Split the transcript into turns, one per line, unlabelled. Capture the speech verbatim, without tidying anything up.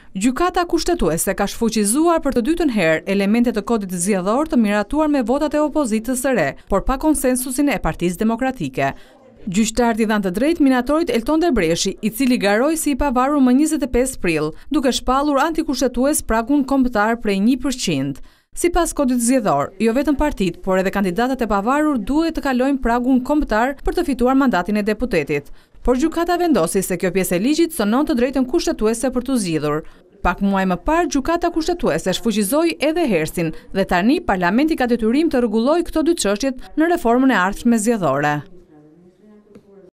Gjykata kushtetuese ka shfuqizuar për të dytën herë elemente të kodit zgjedhor të miratuar me votat e opozitës së re, por pa konsensusin e Partisë Demokratike. Gjyqtarët i dhanë të drejtë minatorit Elton Debreshi, i cili garoi si i pavarur më njëzet e pesë prill, duke shpallur antikushtetues pragun kombëtar prej një përqind. Sipas kodit zgjedhor, jo vetëm partitë, por edhe kandidatët e pavarur duhet të kalojnë pragun kombëtar për të fituar mandatin e deputetit. Por gjykata vendosi se kjo pjesë e ligjit sonon të drejtën kushtetuese për të zgjidhur. Pak muaj më parë, gjykata kushtetuese shfuqizoi edhe hersin dhe tani parlamenti ka detyrim të rregullojë këto dy çështjet në reformën e ardhshme zgjedhore.